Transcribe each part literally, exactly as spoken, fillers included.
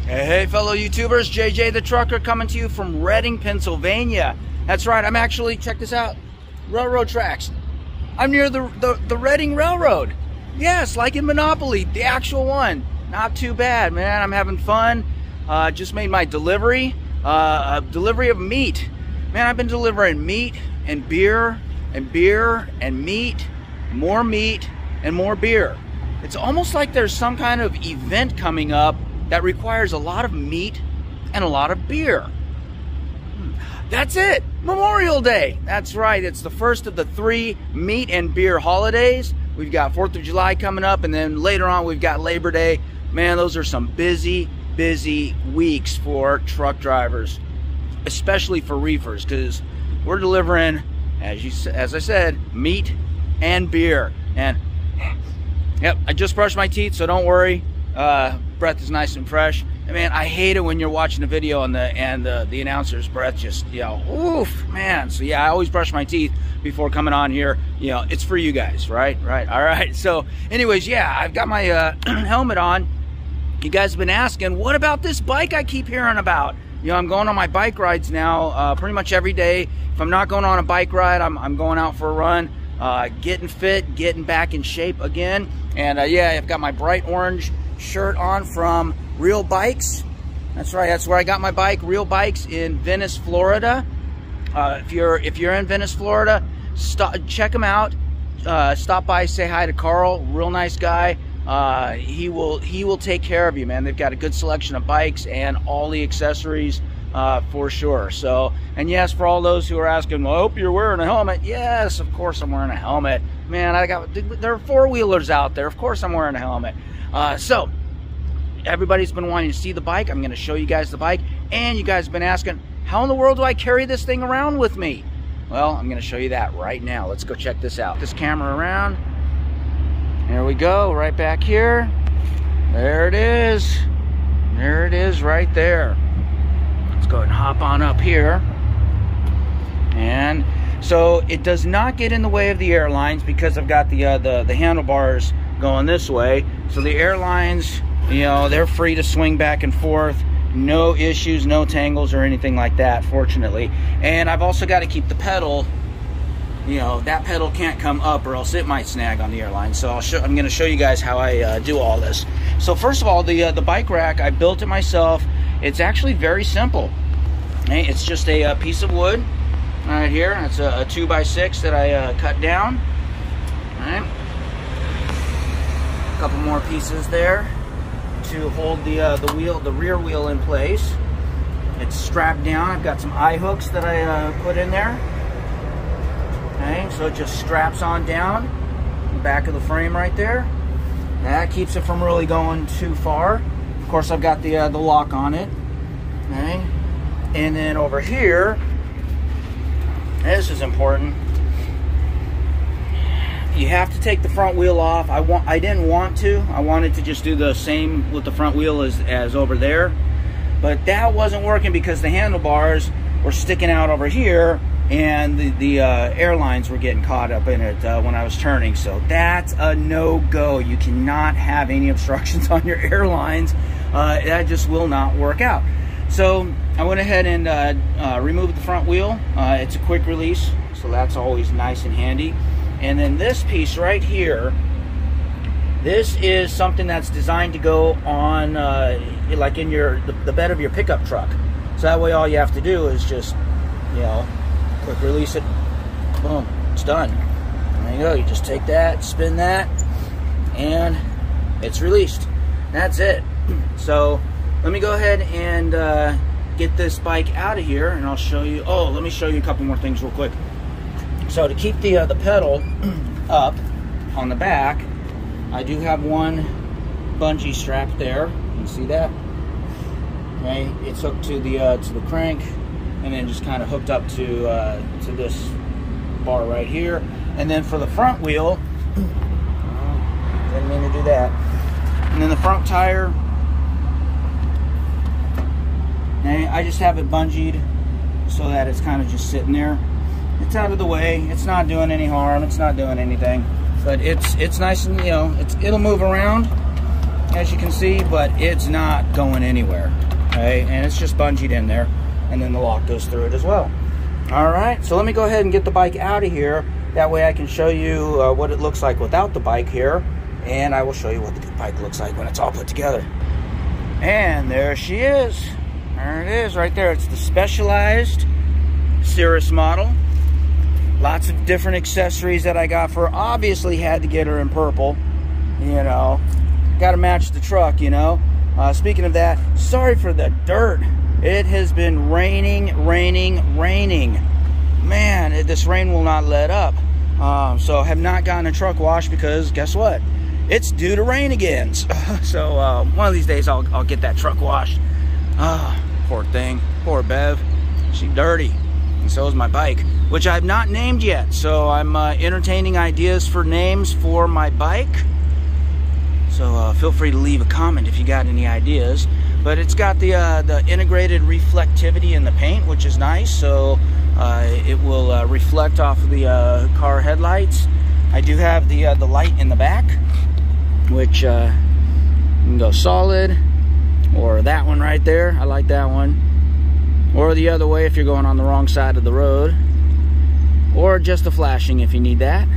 Hey fellow YouTubers, J J the Trucker coming to you from Reading, Pennsylvania. That's right, I'm actually, check this out, railroad tracks. I'm near the, the, the Reading Railroad. Yes, like in Monopoly, the actual one. Not too bad, man, I'm having fun. Uh, just made my delivery, uh, a delivery of meat. Man, I've been delivering meat and beer and beer and meat, more meat and more beer. It's almost like there's some kind of event coming up that requires a lot of meat and a lot of beer. That's it, Memorial Day. That's right, it's the first of the three meat and beer holidays. We've got fourth of July coming up, and then later on we've got Labor Day. Man, those are some busy, busy weeks for truck drivers, especially for reefers, because we're delivering, as you as I said, meat and beer. And yep, I just brushed my teeth, so don't worry. Uh, breath is nice and fresh. And man, I hate it when you're watching the video and the and the, the announcer's breath just, you know, oof, man. So yeah, I always brush my teeth before coming on here. You know, it's for you guys, right? Right. All right. So anyways, yeah, I've got my uh, helmet on. You guys have been asking, what about this bike I keep hearing about? You know, I'm going on my bike rides now uh, pretty much every day. If I'm not going on a bike ride, I'm, I'm going out for a run, uh, getting fit, getting back in shape again. And uh, yeah, I've got my bright orange shirt on from Real Bikes. That's right, that's where I got my bike, Real Bikes in Venice, Florida. Uh, if you're if you're in Venice, Florida, stop, check them out. Uh, stop by, say hi to Carl, real nice guy. Uh, he will he will take care of you, man. They've got a good selection of bikes and all the accessories uh, for sure. So, and yes, for all those who are asking, well, I hope you're wearing a helmet. Yes, of course I'm wearing a helmet. Man, I got there are four wheelers out there. Of course I'm wearing a helmet. Uh, so, everybody's been wanting to see the bike. I'm going to show you guys the bike. And you guys have been asking, how in the world do I carry this thing around with me? Well, I'm going to show you that right now. Let's go check this out. This camera around. There we go, right back here. There it is. There it is right there. Let's go ahead and hop on up here. And so it does not get in the way of the airlines because I've got the, uh, the, the handlebars going this way. So the airlines, you know, they're free to swing back and forth. No issues, no tangles or anything like that, fortunately. And I've also got to keep the pedal, you know, that pedal can't come up or else it might snag on the airline. So I'll show, I'm going to show you guys how I uh, do all this. So first of all, the, uh, the bike rack, I built it myself. It's actually very simple. Okay? It's just a, a piece of wood right here. It's a, a two by six that I uh, cut down. All right. A couple more pieces there to hold the uh, the wheel, the rear wheel in place. It's strapped down. I've got some eye hooks that I uh, put in there. Okay, so it just straps on down the back of the frame right there. That keeps it from really going too far. Of course, I've got the uh, the lock on it. Okay, and then over here, this is important. You have to take the front wheel off. I want. I didn't want to. I wanted to just do the same with the front wheel as, as over there. But that wasn't working because the handlebars were sticking out over here and the, the uh, airlines were getting caught up in it uh, when I was turning. So that's a no-go. You cannot have any obstructions on your airlines. Uh, that just will not work out. So I went ahead and uh, uh, removed the front wheel. Uh, it's a quick release, so that's always nice and handy. And then this piece right here, this is something that's designed to go on, uh, like in your the, the bed of your pickup truck. So that way all you have to do is just, you know, quick release it, boom, it's done. There you go, you just take that, spin that, and it's released. That's it. So let me go ahead and uh, get this bike out of here and I'll show you, oh, let me show you a couple more things real quick. So to keep the, uh, the pedal up on the back, I do have one bungee strap there. You can see that? Okay, it's hooked to the uh, to the crank, and then just kind of hooked up to uh, to this bar right here. And then for the front wheel, didn't mean to do that. And then the front tire, okay, I just have it bungeed so that it's kind of just sitting there. It's out of the way. It's not doing any harm. It's not doing anything. But it's it's nice and, you know, it's it'll move around. as you can see, but it's not going anywhere. Okay, and it's just bungeed in there, and then the lock goes through it as well. All right, so let me go ahead and get the bike out of here. That way I can show you uh, what it looks like without the bike here, and I will show you what the bike looks like when it's all put together. And there she is. There it is right there. It's the Specialized Cirrus model. Lots of different accessories that I got for her. Obviously had to get her in purple, you know. Got to match the truck, you know. Uh, speaking of that, sorry for the dirt. It has been raining, raining, raining. Man, it, this rain will not let up. Um, so I have not gotten a truck wash because guess what? It's due to rain again. So uh, one of these days I'll, I'll get that truck washed. Ah, oh, poor thing. Poor Bev. She's dirty. And so is my bike, which I have not named yet. So I'm uh, entertaining ideas for names for my bike. So uh, feel free to leave a comment if you got any ideas. But it's got the uh, the integrated reflectivity in the paint, which is nice. So uh, it will uh, reflect off of the uh, car headlights. I do have the uh, the light in the back, which uh, you can go solid, or that one right there. I like that one. Or the other way if you're going on the wrong side of the road, or just the flashing if you need that.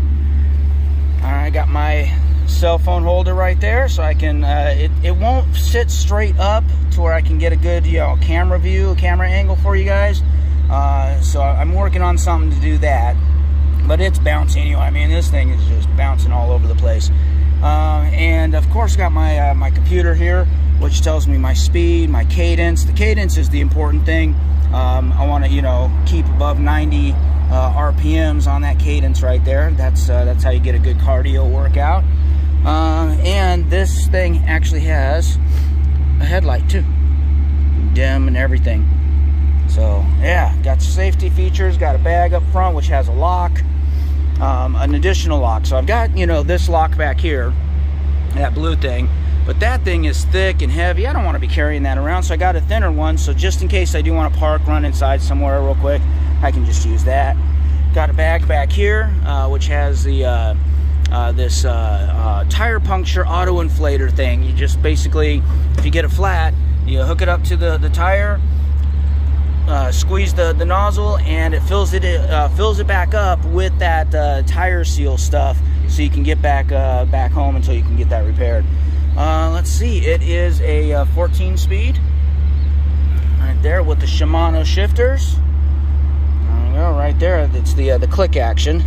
I got my cell phone holder right there, so I can uh, it, it won't sit straight up to where I can get a good, you know, camera view, camera angle for you guys. Uh, so I'm working on something to do that, but it's bouncing anyway. I mean, this thing is just bouncing all over the place. Uh, and of course got my uh, my computer here, which tells me my speed, my cadence. The cadence is the important thing. um, I want to, you know, keep above ninety uh, R P Ms on that cadence right there. That's uh, that's how you get a good cardio workout. Uh, and this thing actually has a headlight too, dim and everything. So yeah, got safety features, got a bag up front which has a lock, um, an additional lock. So I've got, you know, this lock back here, that blue thing, but that thing is thick and heavy. I don't want to be carrying that around, so I got a thinner one, so just in case I do want to park, run inside somewhere real quick, I can just use that. Got a bag back here, uh, which has the uh, uh, this uh, uh, tire puncture auto inflator thing. You just basically, if you get it flat, you hook it up to the the tire, uh, squeeze the the nozzle, and it fills it uh, fills it back up with that uh, tire seal stuff, so you can get back uh, back home until you can get that repaired. Uh, let's see, it is a uh, fourteen speed right there with the Shimano shifters. There we go, right there. It's the uh, the click action.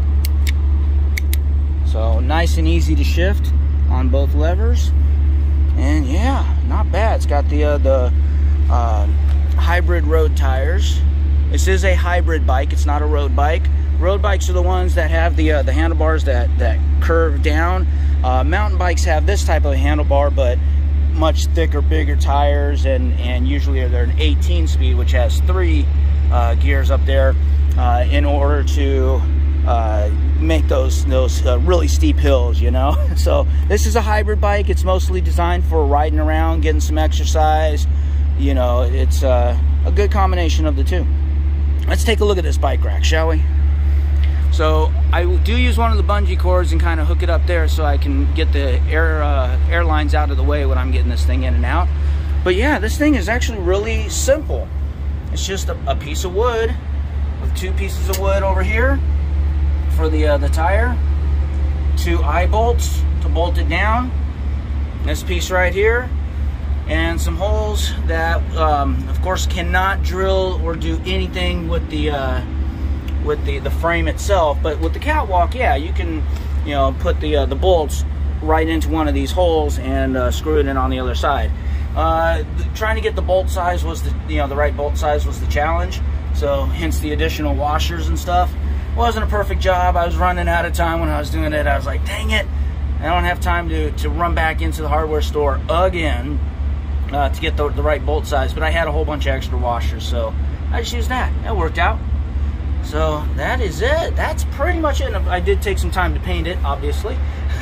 So nice and easy to shift on both levers, and yeah, not bad. It's got the uh, the uh, hybrid road tires. This is a hybrid bike. It's not a road bike. Road bikes are the ones that have the uh, the handlebars that that curve down. Uh, mountain bikes have this type of handlebar, but much thicker, bigger tires, and and usually they're an eighteen speed, which has three uh, gears up there uh, in order to uh, make those those uh, really steep hills, you know. So this is a hybrid bike. It's mostly designed for riding around, getting some exercise. You know, it's uh, a good combination of the two. Let's take a look at this bike rack, shall we? So I do use one of the bungee cords and kind of hook it up there so I can get the air uh, air lines out of the way when I'm getting this thing in and out. But yeah, this thing is actually really simple. It's just a, a piece of wood with two pieces of wood over here for the uh, the tire, two eye bolts to bolt it down, this piece right here, and some holes that um, of course cannot drill or do anything with the uh, with the the frame itself, but with the catwalk, yeah, you can, you know, put the uh, the bolts right into one of these holes and uh, screw it in on the other side. Uh, the, trying to get the bolt size was the you know the right bolt size was the challenge, so hence the additional washers and stuff. Wasn't a perfect job. I was running out of time when I was doing it. I was like, dang it, I don't have time to to run back into the hardware store again uh, to get the, the right bolt size, but I had a whole bunch of extra washers, so I just used that. That worked out. So that is it. That's pretty much it. I did take some time to paint it, obviously.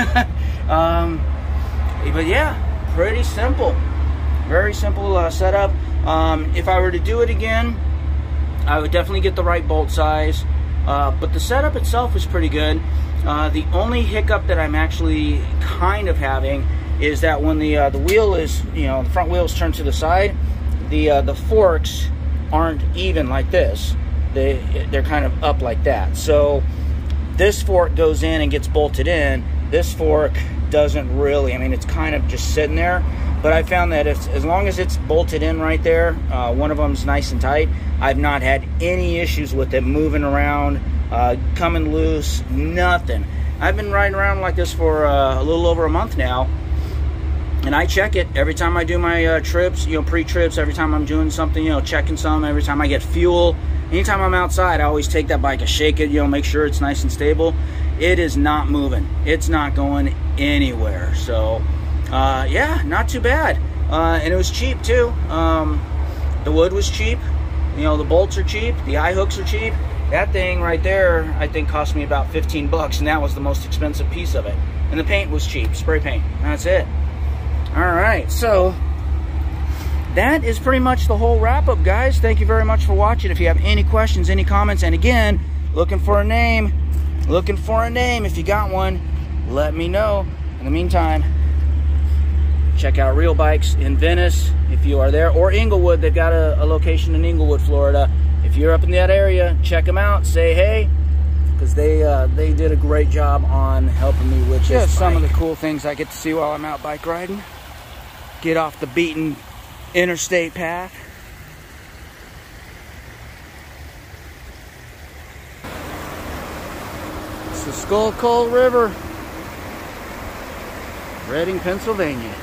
um, but yeah, pretty simple. Very simple uh, setup. Um, if I were to do it again, I would definitely get the right bolt size. Uh, but the setup itself is pretty good. Uh, the only hiccup that I'm actually kind of having is that when the uh, the wheel is, you know, the front wheel is turned to the side, the uh, the forks aren't even like this. They they're kind of up like that. So this fork goes in and gets bolted in. This fork doesn't really. I mean, it's kind of just sitting there. But I found that if, as long as it's bolted in right there, uh, one of them's nice and tight, I've not had any issues with it moving around, uh, coming loose, nothing. I've been riding around like this for uh, a little over a month now, and I check it every time I do my uh, trips, you know, pre-trips, every time I'm doing something, you know, checking some, every time I get fuel. Anytime I'm outside, I always take that bike and shake it, you know, make sure it's nice and stable. It is not moving. It's not going anywhere. So, uh, yeah, not too bad. Uh, and it was cheap, too. Um, the wood was cheap. You know, the bolts are cheap. The eye hooks are cheap. That thing right there, I think, cost me about fifteen bucks, and that was the most expensive piece of it. And the paint was cheap, spray paint. That's it. All right, so that is pretty much the whole wrap-up, guys. Thank you very much for watching. If you have any questions, any comments, and again, looking for a name, looking for a name. If you got one, let me know. In the meantime, check out Real Bikes in Venice if you are there, or Inglewood. They've got a, a location in Inglewood, Florida. If you're up in that area, check them out. Say hey, because they uh, they did a great job on helping me with this. Just some of the cool things I get to see while I'm out bike riding. Get off the beaten interstate path. It's the Schuylkill River, Reading, Pennsylvania.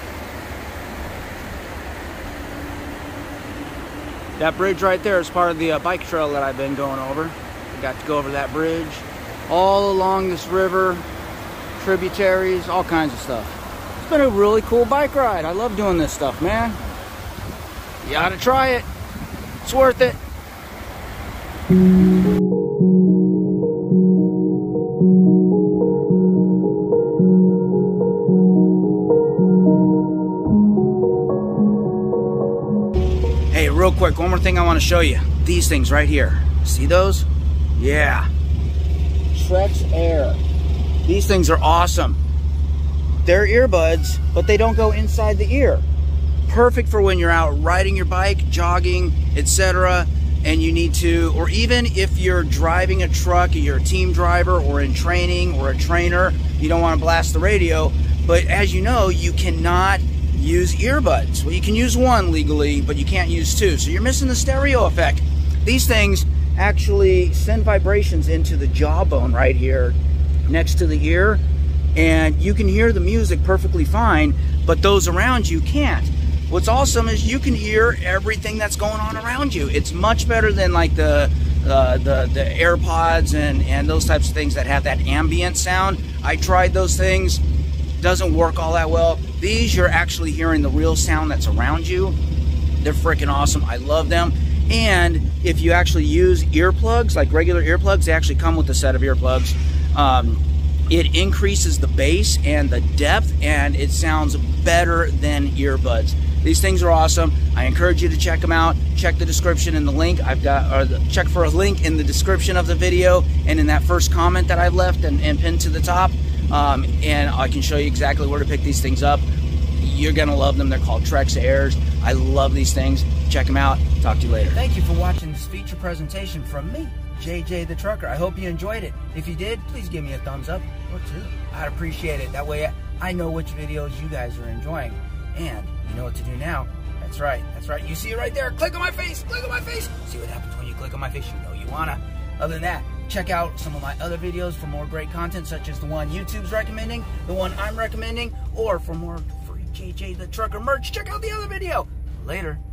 That bridge right there is part of the uh, bike trail that I've been going over. I got to go over that bridge, all along this river, tributaries, all kinds of stuff. It's been a really cool bike ride. I love doing this stuff, man. You ought to try it. It's worth it. Hey, real quick, one more thing I want to show you. These things right here. See those? Yeah. TrexAir. These things are awesome. They're earbuds, but they don't go inside the ear. Perfect for when you're out riding your bike, jogging, et cetera, and you need to, or even if you're driving a truck, you're a team driver or in training or a trainer, you don't want to blast the radio, but as you know, you cannot use earbuds. Well, you can use one legally, but you can't use two, so you're missing the stereo effect. These things actually send vibrations into the jawbone right here next to the ear, and you can hear the music perfectly fine, but those around you can't. What's awesome is you can hear everything that's going on around you. It's much better than like the uh, the, the AirPods and, and those types of things that have that ambient sound. I tried those things. Doesn't work all that well. These, you're actually hearing the real sound that's around you. They're freaking awesome. I love them. And if you actually use earplugs, like regular earplugs, they actually come with a set of earplugs. Um, it increases the bass and the depth, and it sounds better than earbuds. These things are awesome. I encourage you to check them out. Check the description in the link. I've got, or the, check for a link in the description of the video and in that first comment that I've left and, and pinned to the top. Um, and I can show you exactly where to pick these things up. You're gonna love them. They're called TrexAirs. I love these things. Check them out. Talk to you later. Thank you for watching this feature presentation from me, J J the Trucker. I hope you enjoyed it. If you did, please give me a thumbs up or two. I'd appreciate it. That way I know which videos you guys are enjoying. And you know what to do now. That's right. That's right. You see it right there. Click on my face. Click on my face. See what happens when you click on my face. You know you wanna. Other than that, check out some of my other videos for more great content, such as the one YouTube's recommending, the one I'm recommending, or for more free J J the Trucker merch, check out the other video. Later.